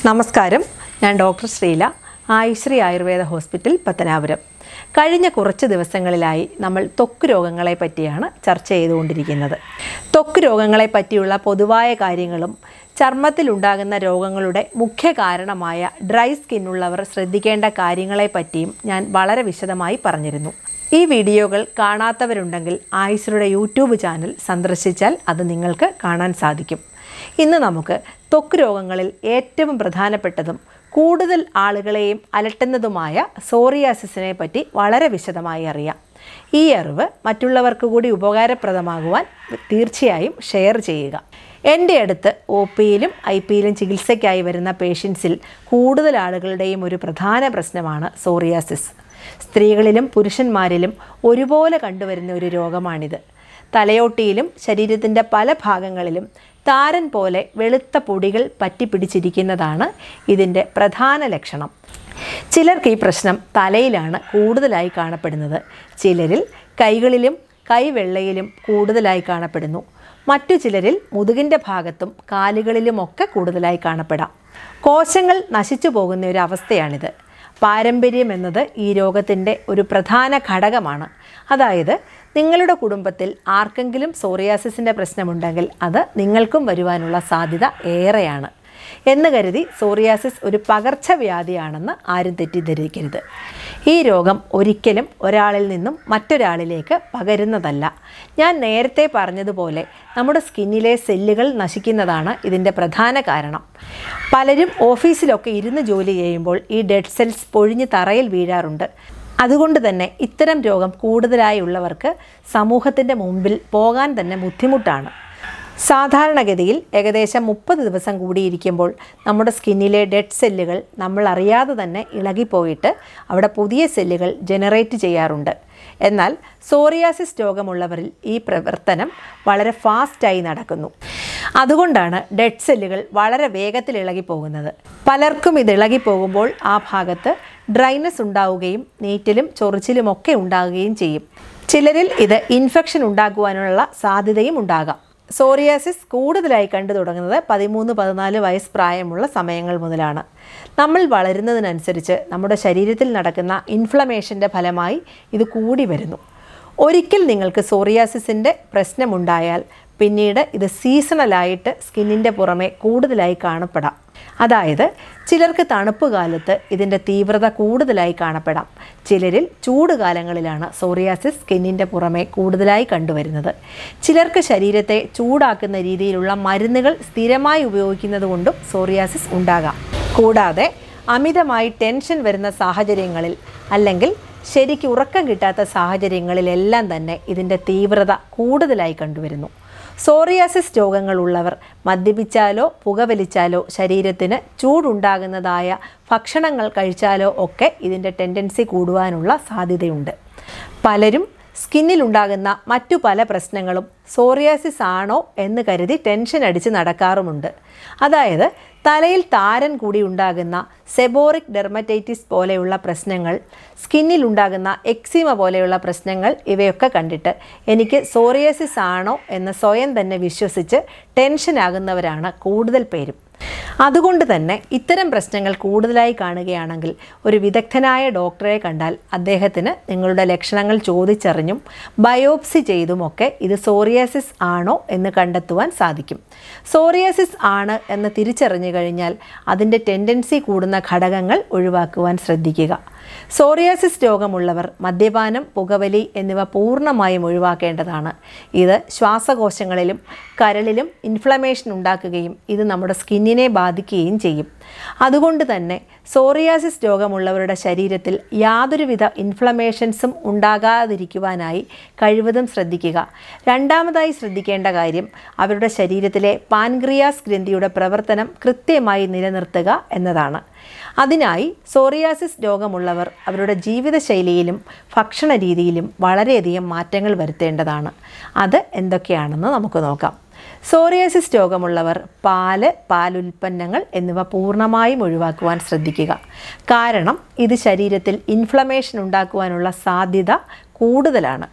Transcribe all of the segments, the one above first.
നമസ്കാരം, ഞാൻ doctor Sreela, Ayushree Ayurveda hospital, Pathanapuram. കഴിഞ്ഞ കുറച്ച് ദിവസങ്ങളിലായി നമ്മൾ ത്വക്ക് രോഗങ്ങളെ പറ്റിയാണ് ചർച്ച ചെയ്തുകൊണ്ടിരിക്കുന്നത്. ത്വക്ക് രോഗങ്ങളെ പറ്റിയുള്ള പൊതുവായ കാര്യങ്ങളും ചർമ്മത്തിലുണ്ടാകുന്ന രോഗങ്ങളുടെ മുഖ്യ കാരണമായ ഡ്രൈ സ്കിന്നുള്ളവർ ശ്രദ്ധിക്കേണ്ട കാര്യങ്ങളെ പറ്റിയും ഞാൻ വളരെ വിശദമായി പറഞ്ഞിരുന്നു. ഈ വീഡിയോകൾ കാണാത്തവരുണ്ടെങ്കിൽ ആയുശ്രീയുടെ യൂട്യൂബ് ചാനൽ സന്ദർശിച്ചാൽ അത് നിങ്ങൾക്ക് കാണാൻ സാധിക്കും. ഇന്ന് നമുക്ക് ത്വക്ക് രോഗങ്ങളിൽ ഏറ്റവും പ്രധാനപ്പെട്ടതും കൂടുതൽ ആളുകളെയും അലട്ടുന്നതുമായ സോറിയാസിസിനെ പറ്റി വളരെ വിശദമായി അറിയാം. ഈ അറിവ് മറ്റുള്ളവർക്ക് കൂടി ഉപകാരപ്രദമാകുവാൻ തീർച്ചയായും ഷെയർ ചെയ്യുക. എൻ്റെ അടുത്ത് OPയിലും IPയിലും ചികിത്സയ്ക്കായി വരുന്ന പേഷ്യൻസിൽ കൂടുതൽ ആളുകളുടെയും ഒരു പ്രധാന പ്രശ്നമാണ് സോറിയാസിസ്. സ്ത്രീകളിലും പുരുഷന്മാരിലും ഒരുപോലെ കണ്ടുവരുന്ന ഒരു രോഗമാണിത്. തലയോട്ടിയിലും ശരീരത്തിൻ്റെ പല ഭാഗങ്ങളിലും താരൻ പോലെ വെളുത്ത പൊടികൾ പറ്റിപ്പിടിച്ചിരിക്കുന്നതാണ് ഇതിൻ്റെ പ്രധാന ലക്ഷണം. ചിലർക്ക് ഈ പ്രശ്നം തലയിലാണ് കൂടുതലായി കാണപ്പെടുന്നത്. ചിലരിൽ കൈകളിലും കൈവെള്ളയിലും കൂടുതലായി കാണപ്പെടുന്നു. മറ്റു ചിലരിൽ മുതുകിൻ്റെ ഭാഗത്തും കാലുകളിലുമൊക്കെ കൂടുതലായി കാണപ്പെടാം. കോശങ്ങൾ നശിച്ചു പോകുന്ന ഒരു അവസ്ഥയാണിത്. പാരമ്പര്യം എന്നത് ഈ രോഗത്തിൻ്റെ ഒരു പ്രധാന ഘടകമാണ്. അതായത് നിങ്ങളുടെ കുടുംബത്തിൽ ആർക്കെങ്കിലും സോറിയാസിസിൻ്റെ പ്രശ്നമുണ്ടെങ്കിൽ അത് നിങ്ങൾക്കും വരുവാനുള്ള സാധ്യത ഏറെയാണ്. എന്ന് കരുതി സോറിയാസിസ് ഒരു പകർച്ചവ്യാധിയാണെന്ന് ആരും തെറ്റിദ്ധരിക്കരുത്. ഈ രോഗം ഒരിക്കലും ഒരാളിൽ നിന്നും മറ്റൊരാളിലേക്ക് പകരുന്നതല്ല. ഞാൻ നേരത്തെ പറഞ്ഞതുപോലെ നമ്മുടെ സ്കിന്നിലെ സെല്ലുകൾ നശിക്കുന്നതാണ് ഇതിൻ്റെ പ്രധാന കാരണം. പലരും ഓഫീസിലൊക്കെ ഇരുന്ന് ജോലി ചെയ്യുമ്പോൾ ഈ ഡെഡ് സെൽസ് പൊഴിഞ്ഞ് തറയിൽ വീഴാറുണ്ട്. അതുകൊണ്ട് തന്നെ ഇത്തരം രോഗം കൂടുതലായുള്ളവർക്ക് സമൂഹത്തിൻ്റെ മുമ്പിൽ പോകാൻ തന്നെ ബുദ്ധിമുട്ടാണ്. സാധാരണഗതിയിൽ ഏകദേശം 30 ദിവസം കൂടിയിരിക്കുമ്പോൾ നമ്മുടെ സ്കിന്നിലെ ഡെഡ് സെല്ലുകൾ നമ്മൾ അറിയാതെ തന്നെ ഇളകിപ്പോയിട്ട് അവിടെ പുതിയ സെല്ലുകൾ ജനറേറ്റ് ചെയ്യാറുണ്ട്. എന്നാൽ സോറിയാസിസ് രോഗമുള്ളവരിൽ ഈ പ്രവർത്തനം വളരെ ഫാസ്റ്റായി നടക്കുന്നു. അതുകൊണ്ടാണ് ഡെഡ് സെല്ലുകൾ വളരെ വേഗത്തിൽ ഇളകിപ്പോകുന്നത്. പലർക്കും ഇത് ഇളകിപ്പോകുമ്പോൾ ആ ഭാഗത്ത് ഡ്രൈനസ് ഉണ്ടാവുകയും നീറ്റലും ചൊറിച്ചിലുമൊക്കെ ഉണ്ടാകുകയും ചെയ്യും. ചിലരിൽ ഇത് ഇൻഫെക്ഷൻ ഉണ്ടാക്കുവാനുള്ള സാധ്യതയും ഉണ്ടാകാം. സോറിയാസിസ് കൂടുതലായി കണ്ടു തുടങ്ങുന്നത് 13-14 വയസ്സ് പ്രായമുള്ള സമയങ്ങൾ മുതലാണ്. നമ്മൾ വളരുന്നതിനനുസരിച്ച് നമ്മുടെ ശരീരത്തിൽ നടക്കുന്ന ഇൻഫ്ലമേഷൻ്റെ ഫലമായി ഇത് കൂടി വരുന്നു. ഒരിക്കൽ നിങ്ങൾക്ക് സോറിയാസിസിൻ്റെ പ്രശ്നമുണ്ടായാൽ പിന്നീട് ഇത് സീസണലായിട്ട് സ്കിന്നിൻ്റെ പുറമെ കൂടുതലായി കാണപ്പെടാം. അതായത് ചിലർക്ക് തണുപ്പ് കാലത്ത് ഇതിൻ്റെ തീവ്രത കൂടുതലായി കാണപ്പെടാം. ചിലരിൽ ചൂട് കാലങ്ങളിലാണ് സോറിയാസിസ് സ്കിന്നിൻ്റെ പുറമെ കൂടുതലായി കണ്ടുവരുന്നത്. ചിലർക്ക് ശരീരത്തെ ചൂടാക്കുന്ന രീതിയിലുള്ള മരുന്നുകൾ സ്ഥിരമായി ഉപയോഗിക്കുന്നത് കൊണ്ടും സോറിയാസിസ് ഉണ്ടാകാം. കൂടാതെ അമിതമായി ടെൻഷൻ വരുന്ന സാഹചര്യങ്ങളിൽ അല്ലെങ്കിൽ ശരിക്ക് ഉറക്കം കിട്ടാത്ത സാഹചര്യങ്ങളിലെല്ലാം തന്നെ ഇതിൻ്റെ തീവ്രത കൂടുതലായി കണ്ടുവരുന്നു. സോറിയാസിസ് രോഗങ്ങളുള്ളവർ മദ്യപിച്ചാലോ പുകവലിച്ചാലോ ശരീരത്തിന് ചൂടുണ്ടാകുന്നതായ ഭക്ഷണങ്ങൾ കഴിച്ചാലോ ഒക്കെ ഇതിൻ്റെ ടെൻഡൻസി കൂടുവാനുള്ള സാധ്യതയുണ്ട്. പലരും സ്കിന്നിലുണ്ടാകുന്ന മറ്റു പല പ്രശ്നങ്ങളും സോറിയാസിസ് ആണോ എന്ന് കരുതി ടെൻഷൻ അടിച്ച് നടക്കാറുമുണ്ട്. അതായത് തലയിൽ താരൻ കൂടി ഉണ്ടാകുന്ന സെബോറിക് ഡെർമറ്റൈറ്റിസ് പോലെയുള്ള പ്രശ്നങ്ങൾ, സ്കിന്നിലുണ്ടാകുന്ന എക്സിമ പോലെയുള്ള പ്രശ്നങ്ങൾ, ഇവയൊക്കെ കണ്ടിട്ട് എനിക്ക് സോറിയാസിസ് ആണോ എന്ന് സ്വയം തന്നെ വിശ്വസിച്ച് ടെൻഷനാകുന്നവരാണ് കൂടുതൽ പേരും. അതുകൊണ്ട് തന്നെ ഇത്തരം പ്രശ്നങ്ങൾ കൂടുതലായി കാണുകയാണെങ്കിൽ ഒരു വിദഗ്ധനായ ഡോക്ടറെ കണ്ടാൽ അദ്ദേഹത്തിന് നിങ്ങളുടെ ലക്ഷണങ്ങൾ ചോദിച്ചറിഞ്ഞും ബയോപ്സി ചെയ്തുമൊക്കെ ഇത് സോറിയാസിസ് ആണോ എന്ന് കണ്ടെത്തുവാൻ സാധിക്കും. സോറിയാസിസ് ആണ് എന്ന് തിരിച്ചറിഞ്ഞു കഴിഞ്ഞാൽ അതിൻ്റെ ടെൻഡൻസി കൂടുന്ന ഘടകങ്ങൾ ഒഴിവാക്കുവാൻ ശ്രദ്ധിക്കുക. സോറിയാസിസ് രോഗമുള്ളവർ മദ്യപാനം, പുകവലി എന്നിവ പൂർണ്ണമായും ഒഴിവാക്കേണ്ടതാണ്. ഇത് ശ്വാസകോശങ്ങളിലും കരളിലും ഇൻഫ്ലമേഷൻ ഉണ്ടാക്കുകയും ഇത് നമ്മുടെ സ്കിന്നിനെ ബാധിക്കുകയും ചെയ്യും. അതുകൊണ്ട് തന്നെ സോറിയാസിസ് രോഗമുള്ളവരുടെ ശരീരത്തിൽ യാതൊരുവിധ ഇൻഫ്ലമേഷൻസും ഉണ്ടാകാതിരിക്കുവാനായി കഴിവതും ശ്രദ്ധിക്കുക. രണ്ടാമതായി ശ്രദ്ധിക്കേണ്ട കാര്യം അവരുടെ ശരീരത്തിലെ പാൻക്രിയാസ് ഗ്രന്ഥിയുടെ പ്രവർത്തനം കൃത്യമായി നിലനിർത്തുക എന്നതാണ്. അതിനായി സോറിയാസിസ് രോഗമുള്ളവർ അവരുടെ ജീവിതശൈലിയിലും ഭക്ഷണ രീതിയിലും വളരെയധികം മാറ്റങ്ങൾ വരുത്തേണ്ടതാണ്. അത് എന്തൊക്കെയാണെന്ന് നമുക്ക് നോക്കാം. സോറിയാസിസ് രോഗമുള്ളവർ പാലുൽപ്പന്നങ്ങൾ എന്നിവ പൂർണ്ണമായും ഒഴിവാക്കുവാൻ ശ്രദ്ധിക്കുക. കാരണം ഇത് ശരീരത്തിൽ ഇൻഫ്ലമേഷൻ ഉണ്ടാക്കുവാനുള്ള സാധ്യത കൂടുതലാണ്.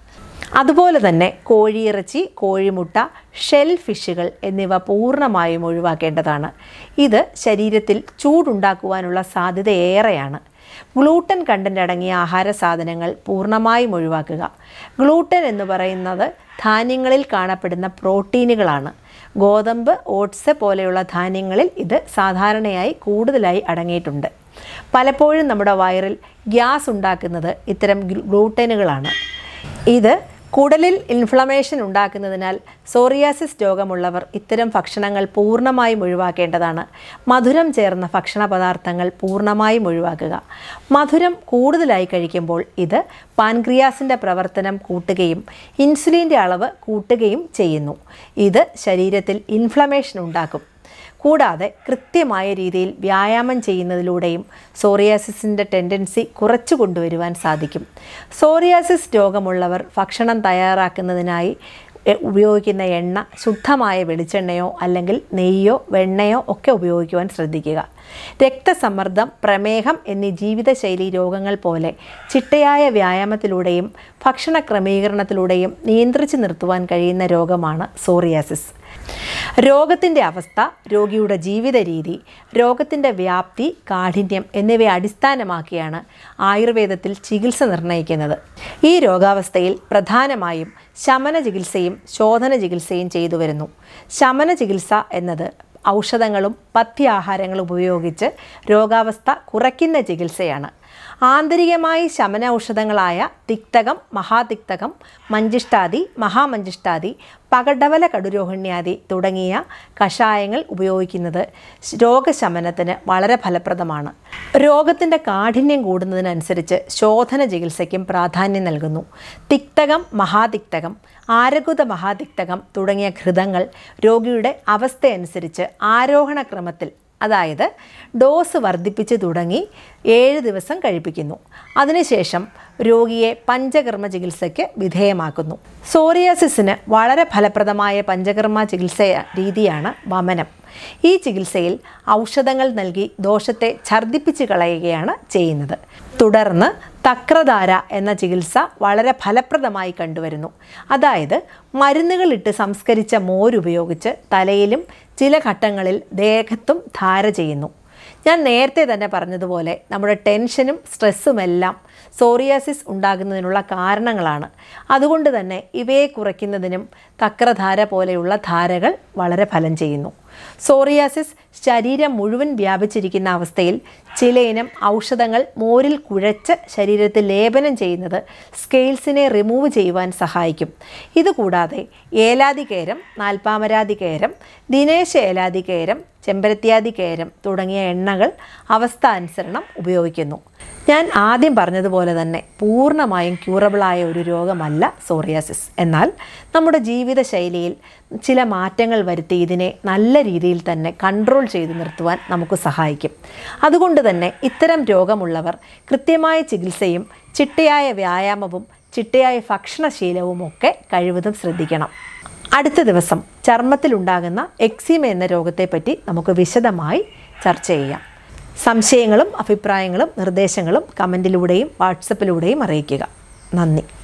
അതുപോലെ തന്നെ കോഴിയിറച്ചി, കോഴിമുട്ട, ഷെൽ ഫിഷുകൾ എന്നിവ പൂർണ്ണമായും ഒഴിവാക്കേണ്ടതാണ്. ഇത് ശരീരത്തിൽ ചൂടുണ്ടാക്കുവാനുള്ള സാധ്യത ഏറെയാണ്. ഗ്ലൂട്ടൻ കണ്ടന്റ് അടങ്ങിയ ആഹാര സാധനങ്ങൾ പൂർണ്ണമായും ഒഴിവാക്കുക. ഗ്ലൂട്ടൻ എന്ന് പറയുന്നത് ധാന്യങ്ങളിൽ കാണപ്പെടുന്ന പ്രോട്ടീനുകളാണ്. ഗോതമ്പ്, ഓട്സ് പോലെയുള്ള ധാന്യങ്ങളിൽ ഇത് സാധാരണയായി കൂടുതലായി അടങ്ങിയിട്ടുണ്ട്. പലപ്പോഴും നമ്മുടെ വയറിൽ ഗ്യാസ് ഉണ്ടാക്കുന്നത് ഇത്തരം ഗ്ലൂട്ടനുകളാണ്. ഇത് കുടലിൽ ഇൻഫ്ലമേഷൻ ഉണ്ടാക്കുന്നതിനാൽ സോറിയാസിസ് രോഗമുള്ളവർ ഇത്തരം ഭക്ഷണങ്ങൾ പൂർണ്ണമായും ഒഴിവാക്കേണ്ടതാണ്. മധുരം ചേർന്ന ഭക്ഷണ പദാർത്ഥങ്ങൾ പൂർണ്ണമായും ഒഴിവാക്കുക. മധുരം കൂടുതലായി കഴിക്കുമ്പോൾ ഇത് പാൻക്രിയാസിൻ്റെ പ്രവർത്തനം കൂട്ടുകയും ഇൻസുലിൻ്റെ അളവ് കൂട്ടുകയും ചെയ്യുന്നു. ഇത് ശരീരത്തിൽ ഇൻഫ്ലമേഷൻ ഉണ്ടാക്കും. കൂടാതെ കൃത്യമായ രീതിയിൽ വ്യായാമം ചെയ്യുന്നതിലൂടെയും സോറിയാസിസിൻ്റെ ടെൻഡൻസി കുറച്ചു കൊണ്ടുവരുവാൻ സാധിക്കും. സോറിയാസിസ് രോഗമുള്ളവർ ഭക്ഷണം തയ്യാറാക്കുന്നതിനായി ഉപയോഗിക്കുന്ന എണ്ണ ശുദ്ധമായ വെളിച്ചെണ്ണയോ അല്ലെങ്കിൽ നെയ്യോ വെണ്ണയോ ഒക്കെ ഉപയോഗിക്കുവാൻ ശ്രദ്ധിക്കുക. രക്തസമ്മർദ്ദം, പ്രമേഹം എന്നീ ജീവിതശൈലി രോഗങ്ങൾ പോലെ ചിട്ടയായ വ്യായാമത്തിലൂടെയും ഭക്ഷണ ക്രമീകരണത്തിലൂടെയും നിയന്ത്രിച്ചു നിർത്തുവാൻ കഴിയുന്ന രോഗമാണ് സോറിയാസിസ്. രോഗത്തിൻ്റെ അവസ്ഥ, രോഗിയുടെ ജീവിത രീതി, രോഗത്തിൻ്റെ വ്യാപ്തി, കാഠിന്യം എന്നിവയെ അടിസ്ഥാനമാക്കിയാണ് ആയുർവേദത്തിൽ ചികിത്സ നിർണ്ണയിക്കുന്നത്. ഈ രോഗാവസ്ഥയിൽ പ്രധാനമായും ശമന ചികിത്സയും ശോധന ചികിത്സയും ചെയ്തു വരുന്നു. ശമന ചികിത്സ എന്നത് ഔഷധങ്ങളും പഥ്യാഹാരങ്ങളും ഉപയോഗിച്ച് രോഗാവസ്ഥ കുറയ്ക്കുന്ന ചികിത്സയാണ്. ആന്തരികമായി ശമന ഔഷധങ്ങളായ തിക്തകം, മഹാതിക്തകം, മഞ്ചിഷ്ടാദി, മഹാമഞ്ചിഷ്ടാദി, പകഡവല കടുരോഹിണ്യാദി തുടങ്ങിയ കഷായങ്ങൾ ഉപയോഗിക്കുന്നത് രോഗശമനത്തിന് വളരെ ഫലപ്രദമാണ്. രോഗത്തിൻ്റെ കാഠിന്യം കൂടുന്നതിനനുസരിച്ച് ശോധന ചികിത്സയ്ക്കും പ്രാധാന്യം നൽകുന്നു. തിക്തകം, മഹാതിക്തകം, ആരകുത മഹാതിക്തകം തുടങ്ങിയ ഘൃതങ്ങൾ രോഗിയുടെ അവസ്ഥയനുസരിച്ച് ആരോഹണ ക്രമത്തിൽ, അതായത് ഡോസ് വർദ്ധിപ്പിച്ച് തുടങ്ങി 7 ദിവസം കഴിപ്പിക്കുന്നു. അതിനുശേഷം രോഗിയെ പഞ്ചകർമ്മ ചികിത്സയ്ക്ക് വിധേയമാക്കുന്നു. സോറിയാസിസിന് വളരെ ഫലപ്രദമായ പഞ്ചകർമ്മ ചികിത്സ രീതിയാണ് വമനം. ഈ ചികിത്സയിൽ ഔഷധങ്ങൾ നൽകി ദോഷത്തെ ഛർദ്ദിപ്പിച്ച് കളയുകയാണ് ചെയ്യുന്നത്. തുടർന്ന് തക്രധാര എന്ന ചികിത്സ വളരെ ഫലപ്രദമായി കണ്ടുവരുന്നു. അതായത് മരുന്നുകളിട്ട് സംസ്കരിച്ച മോരുപയോഗിച്ച് തലയിലും ചില ഘട്ടങ്ങളിൽ ദേഹത്തും ധാര ചെയ്യുന്നു. ഞാൻ നേരത്തെ തന്നെ പറഞ്ഞതുപോലെ നമ്മുടെ ടെൻഷനും സ്ട്രെസ്സുമെല്ലാം സോറിയാസിസ് ഉണ്ടാകുന്നതിനുള്ള കാരണങ്ങളാണ്. അതുകൊണ്ട് തന്നെ ഇവയെ കുറയ്ക്കുന്നതിനും തക്രധാര പോലെയുള്ള ധാരകൾ വളരെ ഫലം ചെയ്യുന്നു. സോറിയാസിസ് ശരീരം മുഴുവൻ വ്യാപിച്ചിരിക്കുന്ന അവസ്ഥയിൽ ചിലയിനം ഔഷധങ്ങൾ മോരിൽ കുഴച്ച് ശരീരത്തിൽ ലേപനം ചെയ്യുന്നത് സ്കെയിൽസിനെ റിമൂവ് ചെയ്യുവാൻ സഹായിക്കും. ഇതുകൂടാതെ ഏലാദികേരം, നാൽപ്പാമരാദികേരം, ദിനേശ ഏലാദികേരം, ചെമ്പരത്തിയാദികേരം തുടങ്ങിയ എണ്ണകൾ അവസ്ഥാനുസരണം ഉപയോഗിക്കുന്നു. ഞാൻ ആദ്യം പറഞ്ഞതുപോലെ തന്നെ പൂർണ്ണമായും ക്യൂറബിളായ ഒരു രോഗമല്ല സോറിയാസിസ്. എന്നാൽ നമ്മുടെ ജീവിതശൈലിയിൽ ചില മാറ്റങ്ങൾ വരുത്തി ഇതിനെ നല്ല രീതിയിൽ തന്നെ കൺട്രോൾ ചെയ്ത് നിർത്തുവാൻ നമുക്ക് സഹായിക്കും. അതുകൊണ്ട് തന്നെ ഇത്തരം രോഗമുള്ളവർ കൃത്യമായ ചികിത്സയും ചിട്ടയായ വ്യായാമവും ചിട്ടയായ ഭക്ഷണശീലവും ഒക്കെ കഴിവതും ശ്രദ്ധിക്കണം. അടുത്ത ദിവസം ചർമ്മത്തിലുണ്ടാകുന്ന എക്സീമ എന്ന രോഗത്തെപ്പറ്റി നമുക്ക് വിശദമായി ചർച്ച ചെയ്യാം. സംശയങ്ങളും അഭിപ്രായങ്ങളും നിർദ്ദേശങ്ങളും കമൻറ്റിലൂടെയും വാട്സപ്പിലൂടെയും അറിയിക്കുക. നന്ദി.